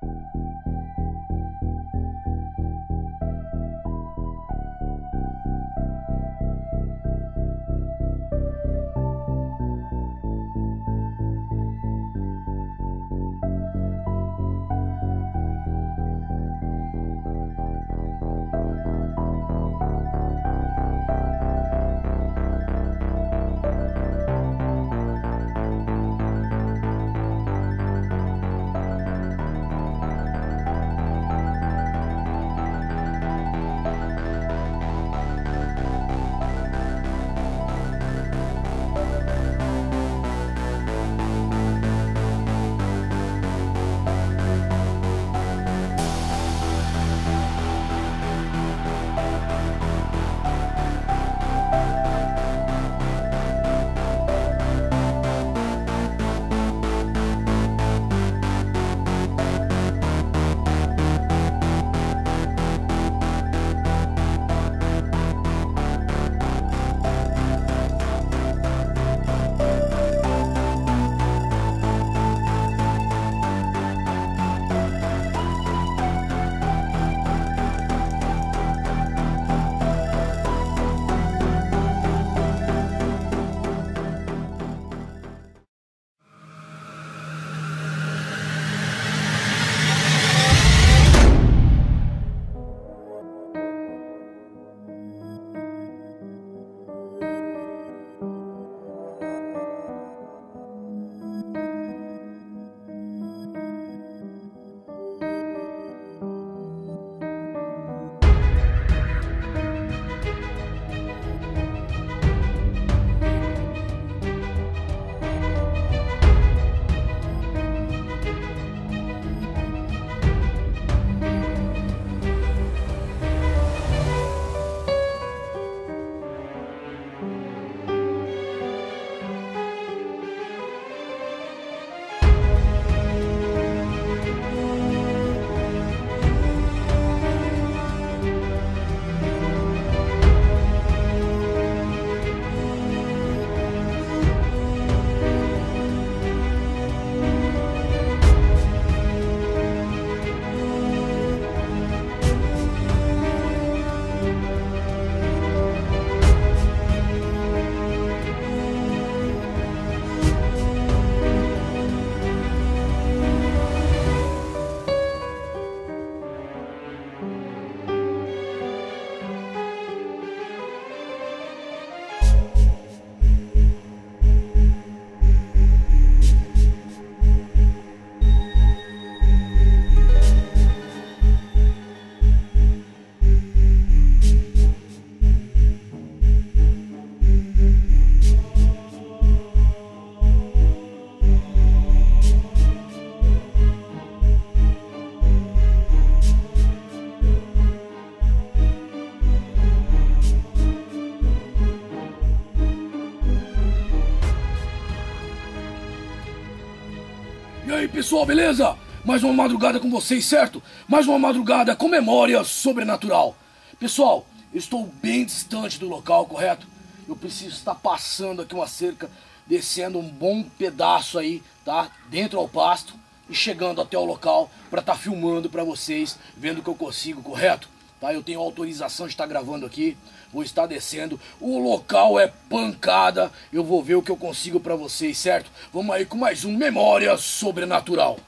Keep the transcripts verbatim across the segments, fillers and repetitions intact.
E aí pessoal, beleza? Mais uma madrugada com vocês, certo? Mais uma madrugada com memória sobrenatural. Pessoal, eu estou bem distante do local, correto? Eu preciso estar passando aqui uma cerca, descendo um bom pedaço aí, tá? Dentro ao pasto e chegando até o local para estar filmando para vocês, vendo o que eu consigo, correto? Tá? Eu tenho autorização de estar gravando aqui, vou estar descendo, o local é pancada, eu vou ver o que eu consigo para vocês, certo? Vamos aí com mais um Memória Sobrenatural.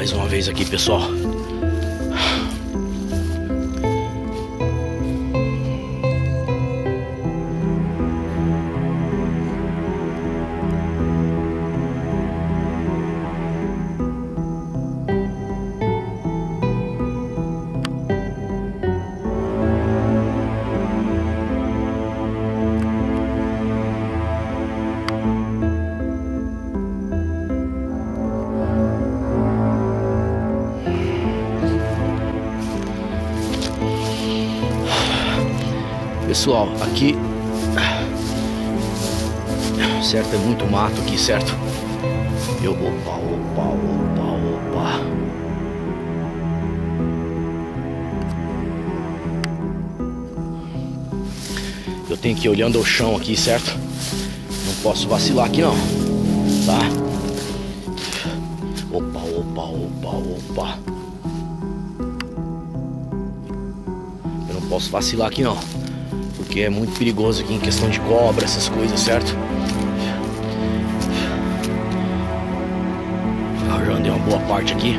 Mais uma vez aqui, pessoal. Pessoal, aqui, certo, é muito mato aqui, certo? Eu, opa, opa, opa, opa. Eu tenho que ir olhando o chão aqui, certo? Não posso vacilar aqui não, tá? Opa, opa, opa, opa. Eu não posso vacilar aqui não, porque é muito perigoso aqui em questão de cobra, essas coisas, certo? Eu já andei uma boa parte aqui.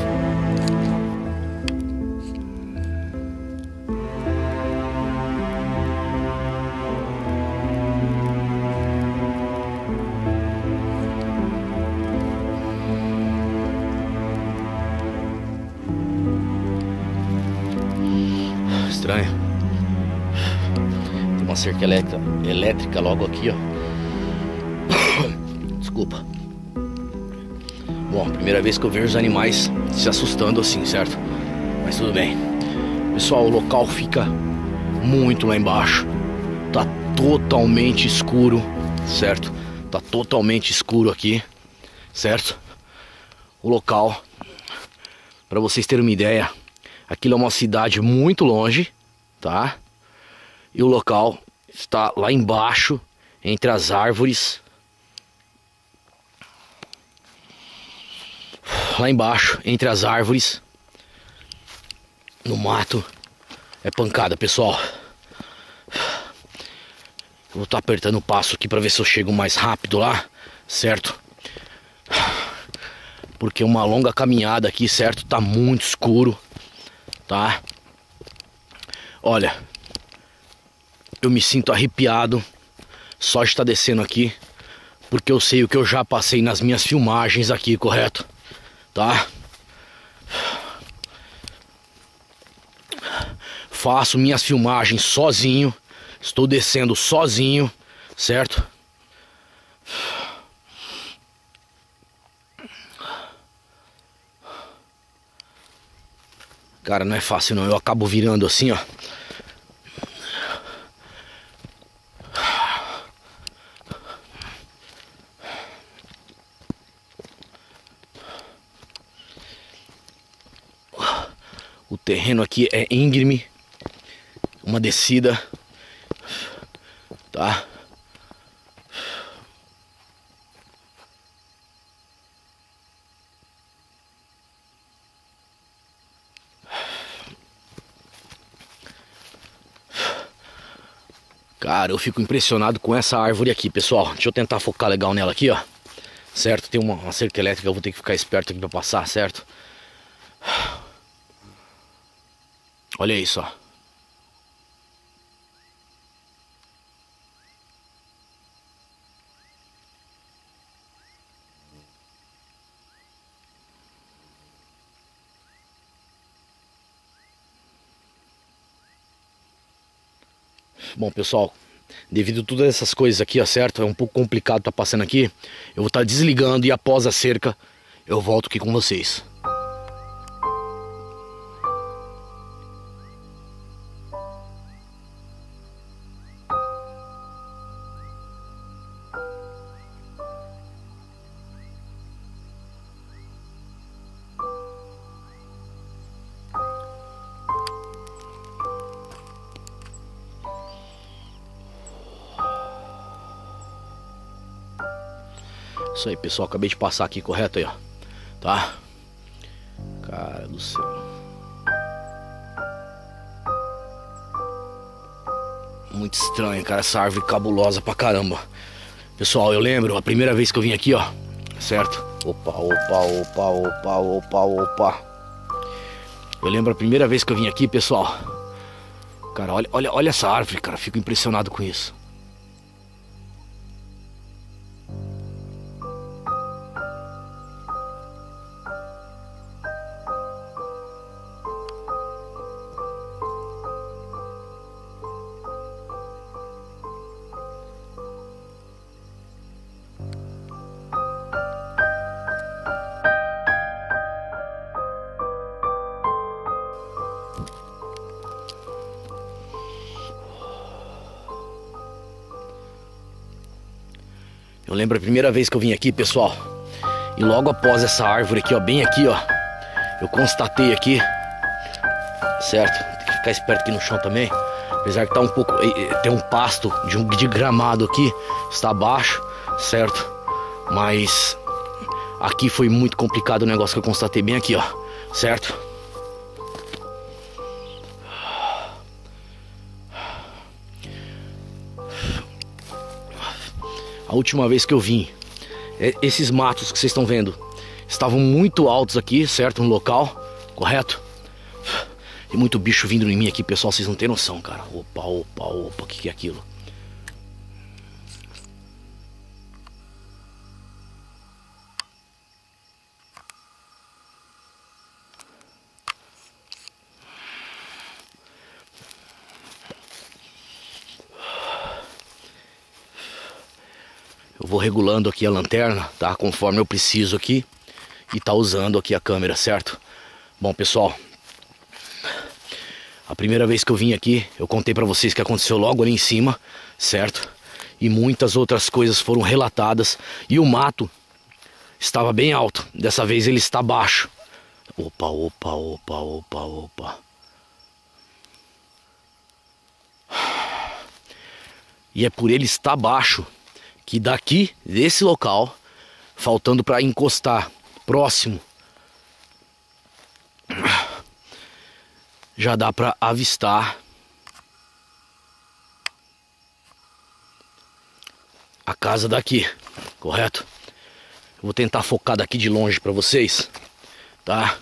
Estranho. Tem uma cerca elétrica, elétrica logo aqui, ó. Desculpa. Bom, primeira vez que eu vejo os animais se assustando assim, certo? Mas tudo bem. Pessoal, o local fica muito lá embaixo. Tá totalmente escuro, certo? Tá totalmente escuro aqui, certo? O local, para vocês terem uma ideia, aquilo é uma cidade muito longe, tá? E o local está lá embaixo, entre as árvores. Lá embaixo, entre as árvores, no mato. É pancada, pessoal. Eu vou estar apertando o passo aqui para ver se eu chego mais rápido lá, certo? Porque uma longa caminhada aqui, certo? Tá muito escuro, tá? Olha, eu me sinto arrepiado só de estar descendo aqui, porque eu sei o que eu já passei nas minhas filmagens aqui, correto? Tá? Faço minhas filmagens sozinho. Estou descendo sozinho, certo? Cara, não é fácil não. Eu acabo virando assim, ó. O terreno aqui é íngreme, uma descida, tá? Cara, eu fico impressionado com essa árvore aqui, pessoal. Deixa eu tentar focar legal nela aqui, ó. Certo? Tem uma, uma cerca elétrica, eu vou ter que ficar esperto aqui pra passar, certo? Olha isso, ó. Bom, pessoal, devido a todas essas coisas aqui, ó, certo? É um pouco complicado estar passando aqui. Eu vou estar desligando e após a cerca eu volto aqui com vocês. Isso aí, pessoal, acabei de passar aqui, correto aí, ó. Tá? Cara do céu. Muito estranho, cara, essa árvore cabulosa pra caramba. Pessoal, eu lembro, a primeira vez que eu vim aqui, ó, certo? Opa, opa, opa, opa, opa, opa. Eu lembro a primeira vez que eu vim aqui, pessoal. Cara, olha, olha, olha essa árvore, cara. Fico impressionado com isso. Eu lembro a primeira vez que eu vim aqui, pessoal. E logo após essa árvore aqui, ó, bem aqui, ó, eu constatei aqui, certo? Tem que ficar esperto aqui no chão também. Apesar que tá um pouco, tem um pasto de, um, de gramado aqui, está abaixo, certo? Mas aqui foi muito complicado o negócio que eu constatei bem aqui, ó, certo? A última vez que eu vim, esses matos que vocês estão vendo estavam muito altos aqui, certo? No local, correto? E muito bicho vindo em mim aqui, pessoal, vocês não tem noção, cara. Opa, opa, opa, o que, que é aquilo? Eu vou regulando aqui a lanterna, tá? Conforme eu preciso aqui. E tá usando aqui a câmera, certo? Bom, pessoal, a primeira vez que eu vim aqui, eu contei pra vocês que aconteceu logo ali em cima, certo? E muitas outras coisas foram relatadas. E o mato estava bem alto. Dessa vez ele está baixo. Opa, opa, opa, opa, opa. E é por ele estar baixo que daqui, desse local, faltando para encostar próximo, já dá para avistar a casa daqui, correto? Eu vou tentar focar daqui de longe para vocês, tá?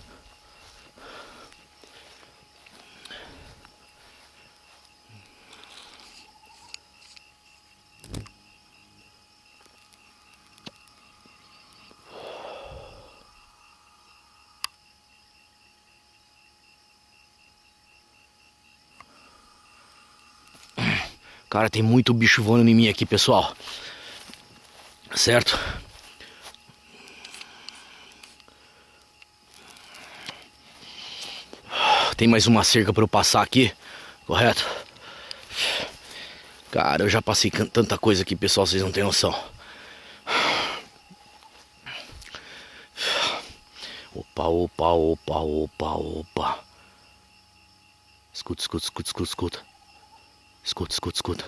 Cara, tem muito bicho voando em mim aqui, pessoal. Certo? Tem mais uma cerca para eu passar aqui, correto? Cara, eu já passei tanta coisa aqui, pessoal, vocês não tem noção. Opa, opa, opa, opa, opa. Escuta, escuta, escuta, escuta, escuta. Escuta, escuta, escuta.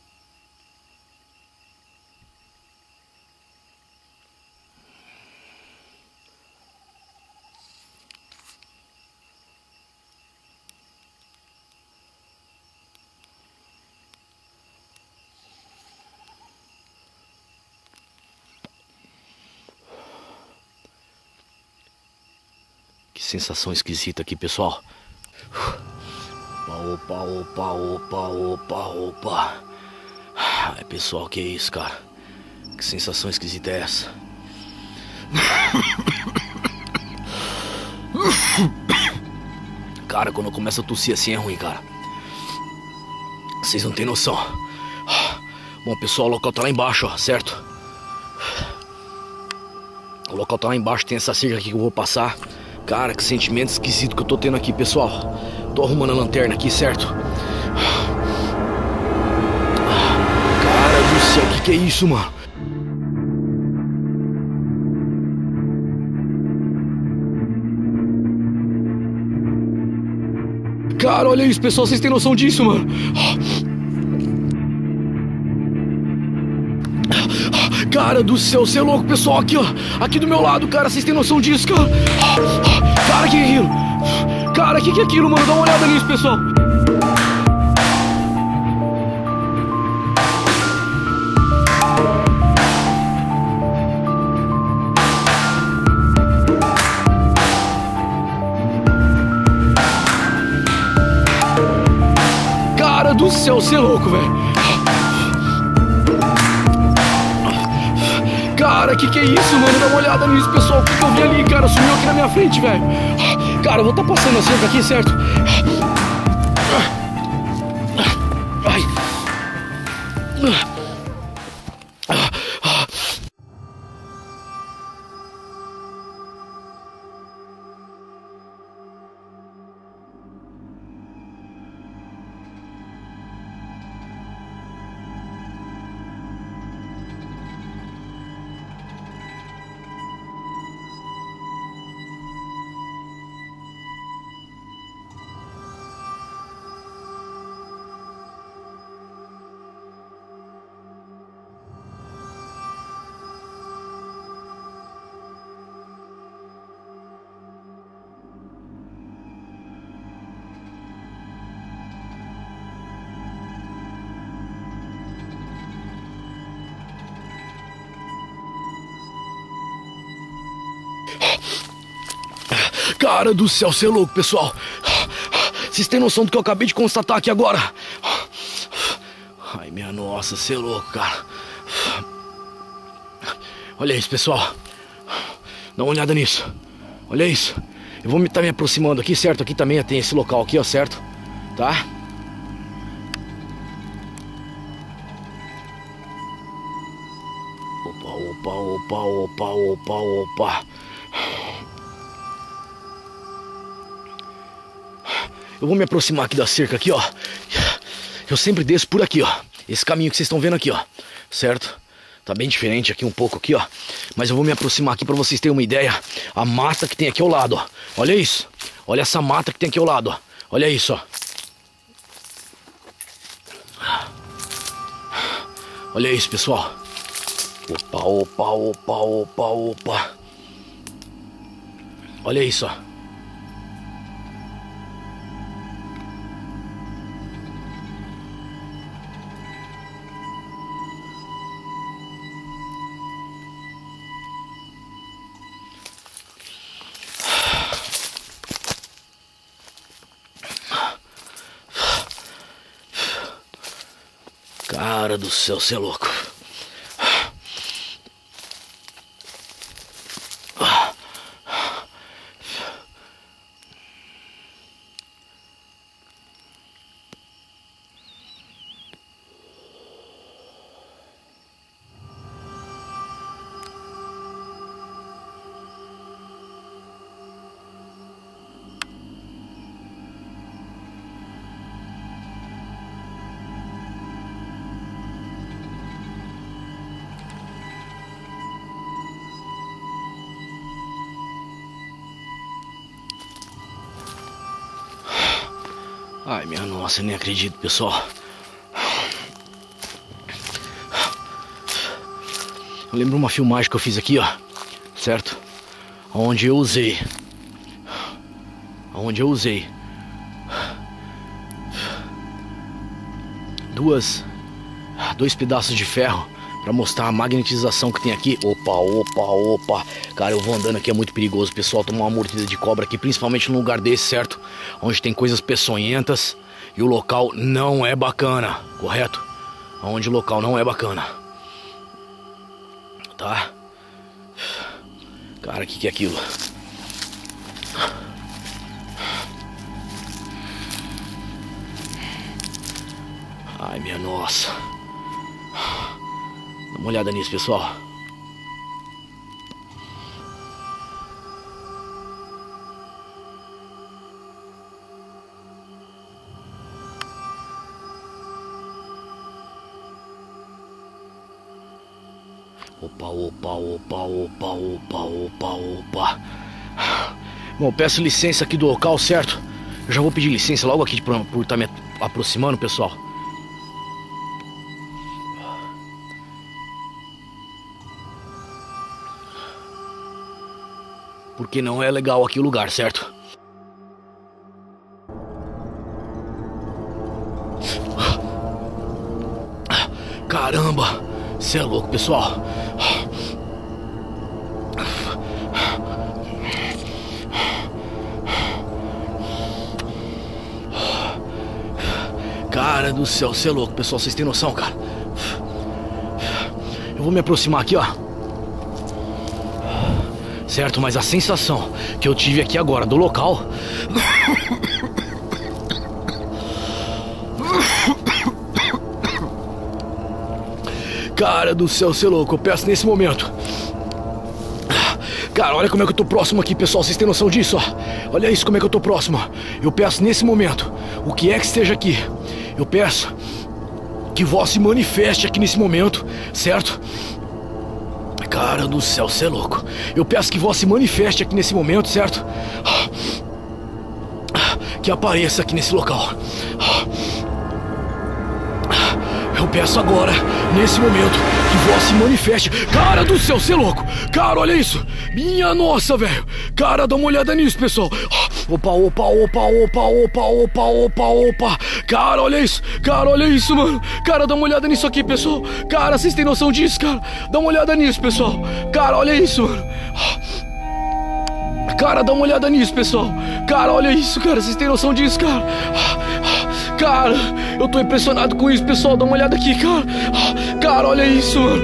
Que sensação esquisita aqui, pessoal. Opa, opa, opa, opa, opa. Ai, pessoal, que isso, cara? Que sensação esquisita é essa? Cara, quando eu começo a tossir assim é ruim, cara. Vocês não tem noção. Bom, pessoal, o local tá lá embaixo, ó, certo? O local tá lá embaixo, tem essa cerca aqui que eu vou passar. Cara, que sentimento esquisito que eu tô tendo aqui, pessoal. Tô arrumando a lanterna aqui, certo? Cara do céu, o que, que é isso, mano? Cara, olha isso, pessoal, vocês têm noção disso, mano? Cara do céu, você é louco, pessoal, aqui, ó. Aqui do meu lado, cara, vocês têm noção disso, cara? Cara, que é aquilo? Cara, que que é aquilo, mano? Dá uma olhada nisso, pessoal. céu, você é louco, velho. Cara, que que é isso, mano? Dá uma olhada nisso, pessoal. O que que eu vi ali, cara? Sumiu aqui na minha frente, velho. Cara, eu vou estar tá passando a cerca aqui, certo? Ai. Cara do céu, você é louco, pessoal. Vocês têm noção do que eu acabei de constatar aqui agora? Ai, minha nossa, você é louco, cara. Olha isso, pessoal. Dá uma olhada nisso. Olha isso. Eu vou estar me aproximando aqui, certo? Aqui também tem esse local aqui, ó, certo? Tá? Opa, opa, opa, opa, opa, opa. Eu vou me aproximar aqui da cerca aqui, ó. Eu sempre desço por aqui, ó. Esse caminho que vocês estão vendo aqui, ó. Certo? Tá bem diferente aqui um pouco aqui, ó. Mas eu vou me aproximar aqui pra vocês terem uma ideia. A mata que tem aqui ao lado, ó. Olha isso. Olha essa mata que tem aqui ao lado, ó. Olha isso, ó. Olha isso, pessoal. Opa, opa, opa, opa, opa. Olha isso, ó. Cara do céu, você é louco. Ai, minha nossa, eu nem acredito, pessoal. Eu lembro uma filmagem que eu fiz aqui, ó. Certo? Onde eu usei. Onde eu usei. Duas. Dois pedaços de ferro. Pra mostrar a magnetização que tem aqui. Opa, opa, opa. Cara, eu vou andando aqui, é muito perigoso, pessoal. Tomar uma mordida de cobra aqui, principalmente num lugar desse, certo? Onde tem coisas peçonhentas. E o local não é bacana, correto? Onde o local não é bacana. Tá? Cara, o que que é aquilo? Ai, minha nossa. Dá uma olhada nisso, pessoal. Opa, opa, opa, opa, opa, opa, opa. Bom, peço licença aqui do local, certo? Eu já vou pedir licença logo aqui por estar me aproximando, pessoal. Porque não é legal aqui o lugar, certo? Caramba! Você é louco, pessoal. Cara do céu, você é louco, pessoal, vocês têm noção, cara? Eu vou me aproximar aqui, ó. Certo, mas a sensação que eu tive aqui agora do local... Cara do céu, você é louco, eu peço nesse momento. Cara, olha como é que eu tô próximo aqui, pessoal, vocês têm noção disso, ó. Olha isso, como é que eu tô próximo. Eu peço nesse momento, o que é que esteja aqui, eu peço que vós se manifeste aqui nesse momento, certo? Cara do céu, você é louco. Eu peço que vós se manifeste aqui nesse momento, certo? Que apareça aqui nesse local. Eu peço agora, nesse momento, que vós se manifeste. Cara do céu, você é louco. Cara, olha isso. Minha nossa, velho. Cara, dá uma olhada nisso, pessoal. Opa, opa, opa, opa, opa, opa, opa, opa. Cara, olha isso. Cara, olha isso, mano. Cara, dá uma olhada nisso aqui, pessoal. Cara, vocês têm noção disso, cara? Dá uma olhada nisso, pessoal. Cara, olha isso, mano. Cara, dá uma olhada nisso, pessoal. Cara, olha isso, cara. Vocês têm noção disso, cara? Cara, eu tô impressionado com isso, pessoal. Dá uma olhada aqui, cara. Cara, olha isso, mano.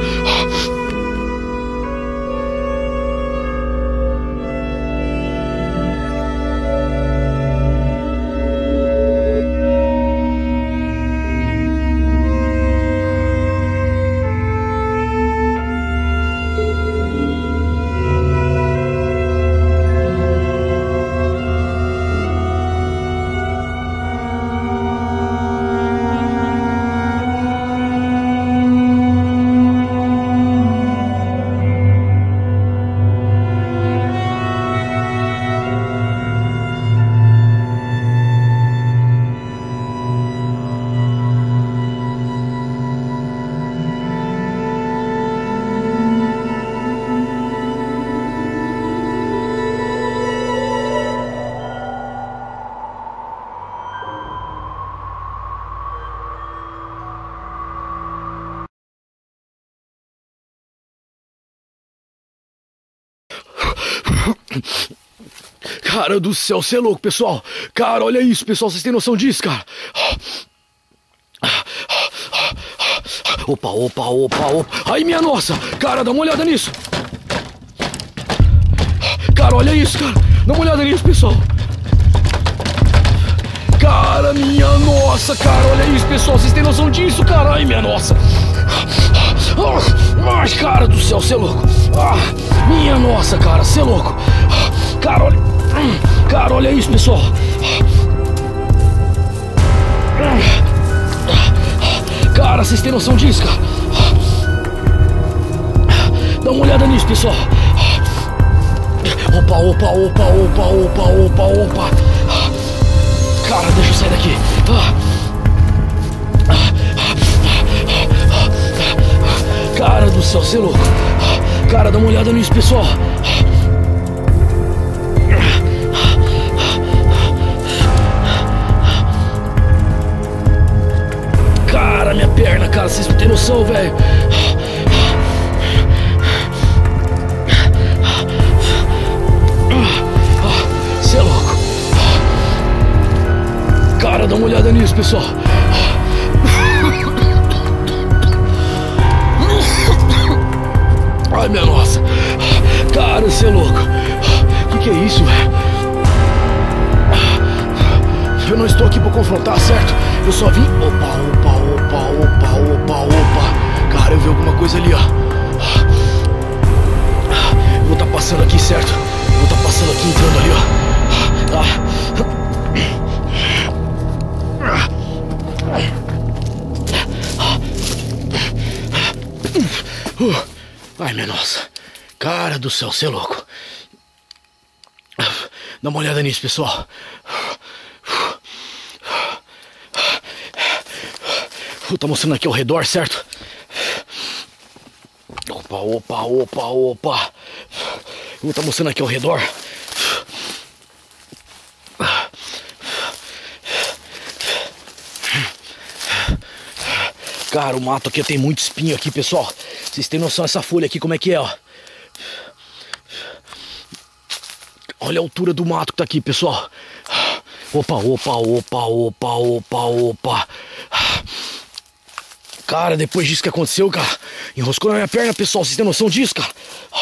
Cara do céu, você é louco, pessoal. Cara, olha isso, pessoal. Vocês têm noção disso, cara? Opa, opa, opa, opa. Ai, minha nossa. Cara, dá uma olhada nisso. Cara, olha isso, cara. Dá uma olhada nisso, pessoal. Cara, minha nossa, cara. Olha isso, pessoal. Vocês têm noção disso, cara? Ai, minha nossa. Ai, cara do céu, você é louco. Minha nossa, cara, você é louco. Cara, olha... Cara, olha isso, pessoal. Cara, vocês têm noção disso, cara? Dá uma olhada nisso, pessoal. Opa, opa, opa, opa, opa, opa, opa. Cara, deixa eu sair daqui. Cara do céu, você é louco. Cara, dá uma olhada nisso, pessoal. Cara, minha perna, cara, vocês não têm noção, velho. Você é louco. Cara, dá uma olhada nisso, pessoal. Ai, minha nossa. Cara, você é louco. Que que é isso, velho? Eu não estou aqui pra confrontar, certo? Eu só vim... Opa, opa, opa, opa, opa, opa. Cara, eu vi alguma coisa ali, ó. Eu vou tá passando aqui, certo? Eu vou tá passando aqui, entrando ali, ó. Ai, minha nossa. Cara do céu, você é louco. Dá uma olhada nisso, pessoal. Tá mostrando aqui ao redor, certo? Opa, opa, opa, opa. Vou tá mostrando aqui ao redor. Cara, o mato aqui tem muito espinho aqui, pessoal. Vocês têm noção dessa folha aqui, como é que é, ó. Olha a altura do mato que tá aqui, pessoal. Opa, opa, opa, opa, opa, opa. Cara, depois disso que aconteceu, cara, enroscou na minha perna, pessoal. Vocês têm noção disso, cara?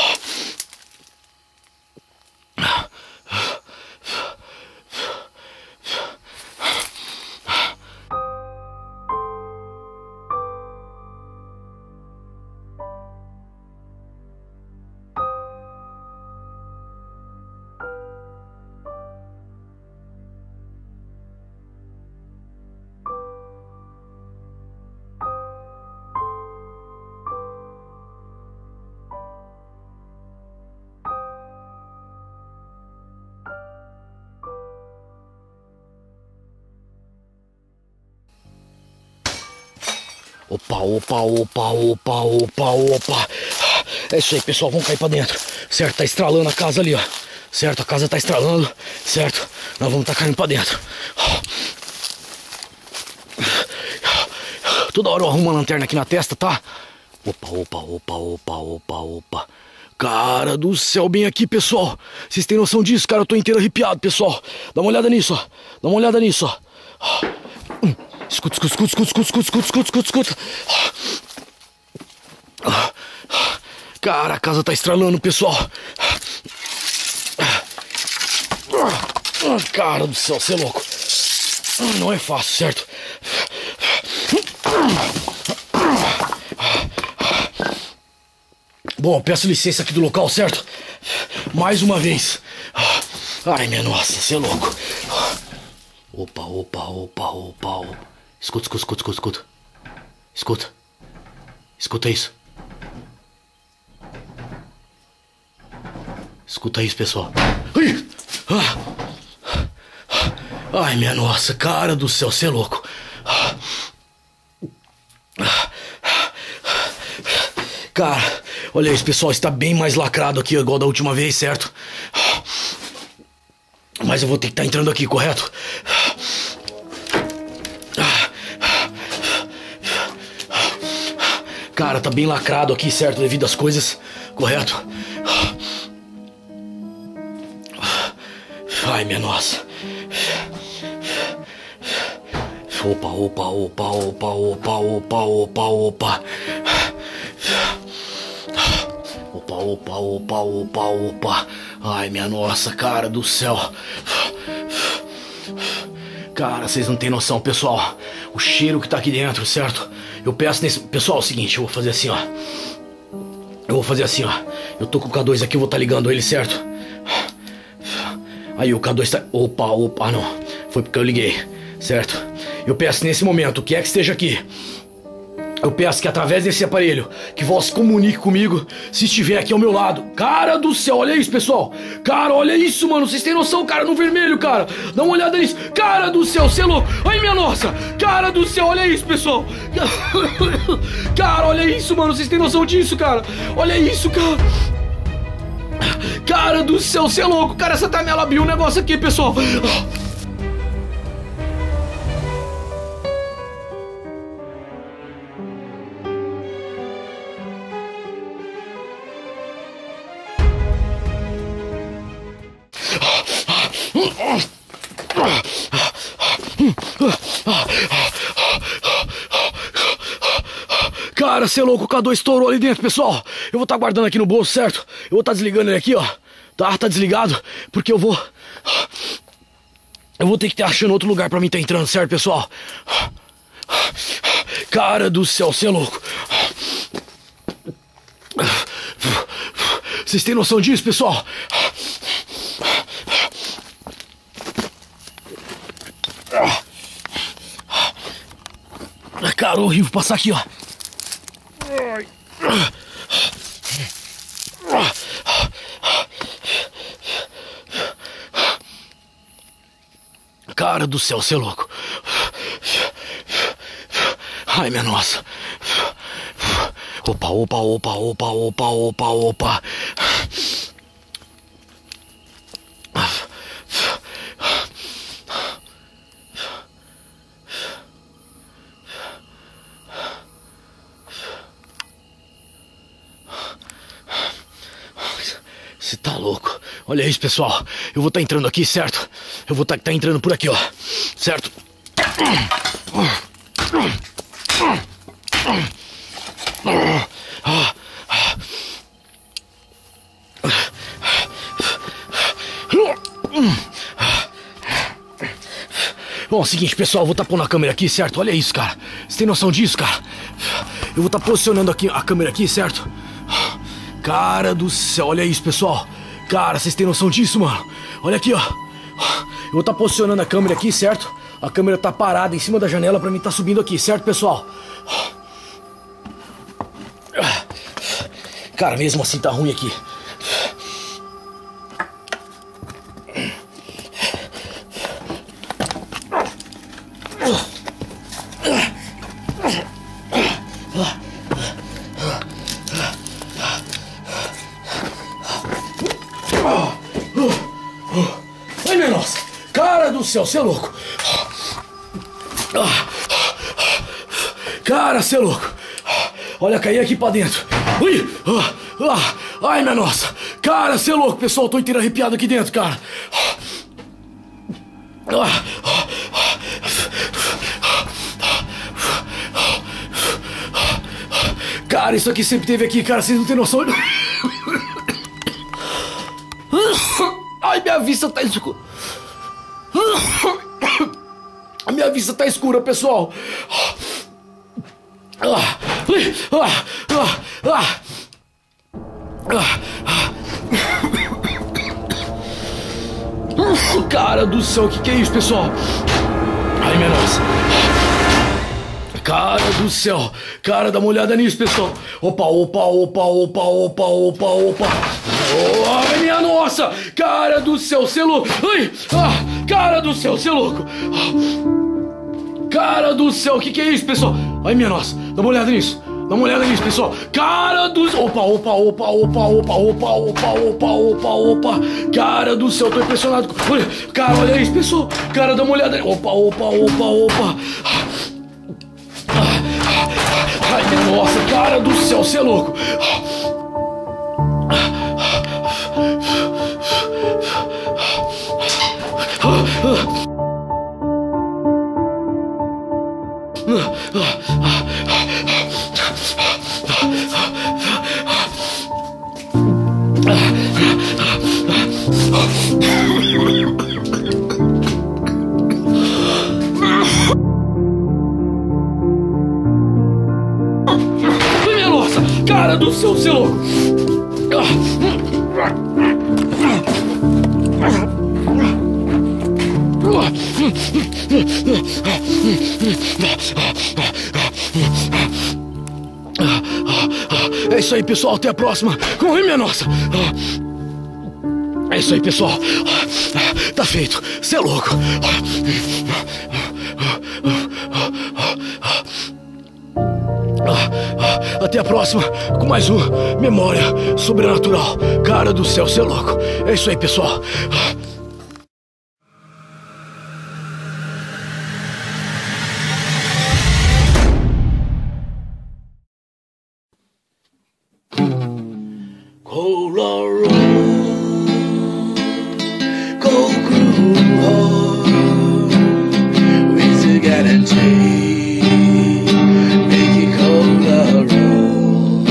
Opa, opa, opa, opa, opa, opa. É isso aí, pessoal, vamos cair pra dentro. Certo, tá estralando a casa ali, ó. Certo, a casa tá estralando. Certo, nós vamos tá caindo pra dentro. Toda hora eu arrumo uma lanterna aqui na testa, tá? Opa, opa, opa, opa, opa, opa. Cara do céu, bem aqui, pessoal. Vocês têm noção disso, cara? Eu tô inteiro arrepiado, pessoal. Dá uma olhada nisso, ó. Dá uma olhada nisso, ó. Escuta, escuta, escuta, escuta, escuta, escuta, escuta, escuta, escuta. Cara, a casa tá estralando, pessoal. Cara do céu, você é louco. Não é fácil, certo? Bom, peço licença aqui do local, certo? Mais uma vez. Ai, minha nossa, você é louco. Opa, opa, opa, opa, opa. Escuta, escuta, escuta, escuta, escuta. Escuta. Escuta isso. Escuta isso, pessoal. Ai, Ai minha nossa, cara do céu, você é louco. Cara, olha isso, pessoal, está bem mais lacrado aqui, igual da última vez, certo? Mas eu vou ter que estar entrando aqui, correto? Cara, tá bem lacrado aqui, certo? Devido às coisas, correto? Ai, minha nossa. Opa, opa, opa, opa, opa, opa, opa, opa. Opa, opa, opa, opa, opa. Ai, minha nossa, cara do céu. Cara, vocês não tem noção, pessoal. O cheiro que tá aqui dentro, certo? Eu peço nesse... Pessoal, é o seguinte, eu vou fazer assim, ó. Eu vou fazer assim, ó. Eu tô com o K dois aqui, eu vou estar tá ligando ele, certo? Aí o K dois tá... Opa, opa, não. Foi porque eu liguei, certo? Eu peço nesse momento, o que é que esteja aqui, eu peço que através desse aparelho, que vós se comunique comigo, se estiver aqui ao meu lado. Cara do céu, olha isso, pessoal. Cara, olha isso, mano. Vocês têm noção, cara, no vermelho, cara. Dá uma olhada nisso. Cara do céu, você é louco. Ai, minha nossa. Cara do céu, olha isso, pessoal. Cara, olha isso, mano. Vocês têm noção disso, cara. Olha isso, cara. Cara do céu, você é louco. Cara, essa tá me alabiu um negócio aqui, pessoal. Cara, você é louco, o K dois estourou ali dentro, pessoal. Eu vou estar tá guardando aqui no bolso, certo? Eu vou estar tá desligando ele aqui, ó. Tá, tá desligado, porque eu vou... Eu vou ter que estar achando outro lugar pra mim estar tá entrando, certo, pessoal? Cara do céu, você é louco. Vocês têm noção disso, pessoal? Cara, horrível passar aqui, ó. Cara do céu, você é louco. Ai, minha nossa. Opa, opa, opa, opa, opa, opa, opa. Você tá louco? Olha isso, pessoal. Eu vou estar tá entrando aqui, certo? Eu vou estar tá, tá entrando por aqui, ó. Certo? Bom, é o seguinte, pessoal, eu vou estar pondo a câmera aqui, certo? Olha isso, cara. Você tem noção disso, cara? Eu vou estar posicionando aqui a câmera aqui, certo? Cara do céu, olha isso, pessoal. Cara, vocês têm noção disso, mano? Olha aqui, ó. Eu vou estar posicionando a câmera aqui, certo? A câmera tá parada em cima da janela pra mim tá subindo aqui, certo, pessoal? Cara, mesmo assim tá ruim aqui. Ai, minha nossa! Cara do céu, você é louco! Cara, você é louco! Olha, caí aqui pra dentro! Ui! Ai, minha nossa! Cara, você é louco, pessoal! Tô inteiro arrepiado aqui dentro, cara! Cara, isso aqui sempre teve aqui, cara, vocês não têm noção. Ai, minha vista tá escura. A minha vista tá escura, pessoal. Cara do céu, o que que é isso, pessoal? Ai, minha nossa. Cara do céu, cara, dá uma olhada nisso, pessoal. Opa, opa, opa, opa, opa, opa, opa. Ai, minha nossa, cara do céu, cê é louco. Ai, ah, cara do céu, cê é louco. Cara do céu, o que que é isso, pessoal? Ai, minha nossa, dá uma olhada nisso. Dá uma olhada nisso, pessoal. Cara do céu. Opa, opa, opa, opa, opa, opa, opa, opa, opa, opa. Cara do céu, tô impressionado. Olha, cara, olha isso, pessoal. Cara, dá uma olhada. Opa, opa, opa, opa. Ai, minha nossa, cara do céu, você é louco. Minha nossa, cara do céu, você é louco. É isso aí, pessoal, até a próxima. Corre, minha nossa. É isso aí, pessoal. Tá feito, você é louco. Até a próxima com mais um Memória Sobrenatural. Cara do céu, você é louco. É isso aí, pessoal. Go roll, go crew hard, we together and take, make it cold roll.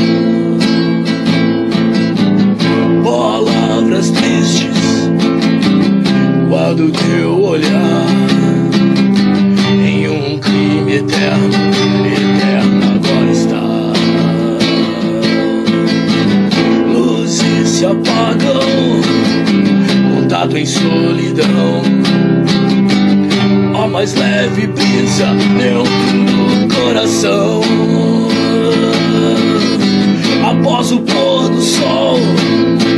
Palavras tristes, guarda o teu olhar em um crime eterno, eterno agora está. Se apagam, montado em solidão. A mais leve brisa dentro do coração. Após o pôr do sol,